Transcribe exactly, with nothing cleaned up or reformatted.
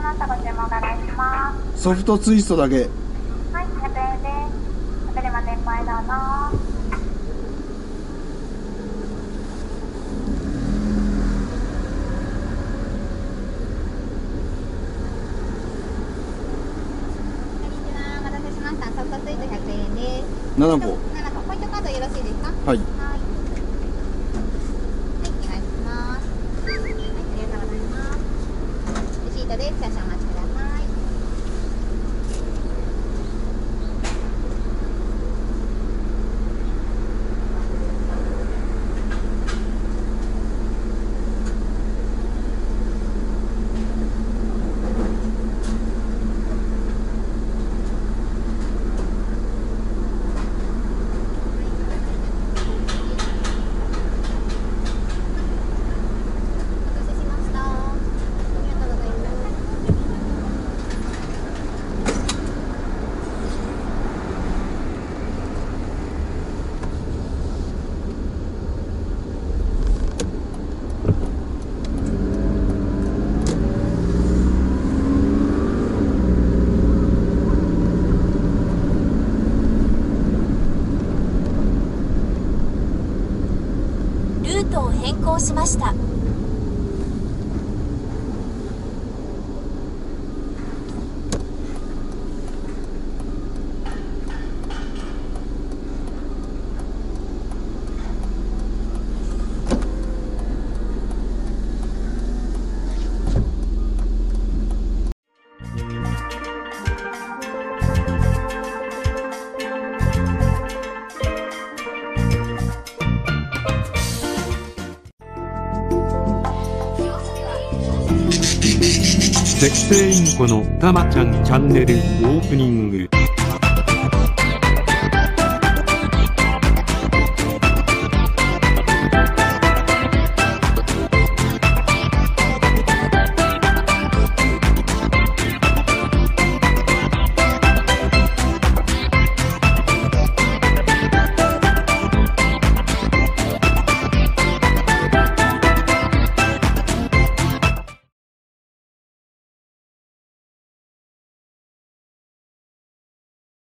ました。ご注文お願いします。 ソフトツイストだけ。 はい、ひゃくえんです。お車前前どうぞ。お待たせしました。ソフトツイートひゃくえんです。 ななこ。 ななこ、ポイントカードよろしいですか？ はい。 はい。はい、お願いします。はい、ありがとうございます。レシートです。少々お待ちください。お待たせしました。ありがとうございます。 ルートを変更しました。 セキセイインコのたまちゃんチャンネルオープニング。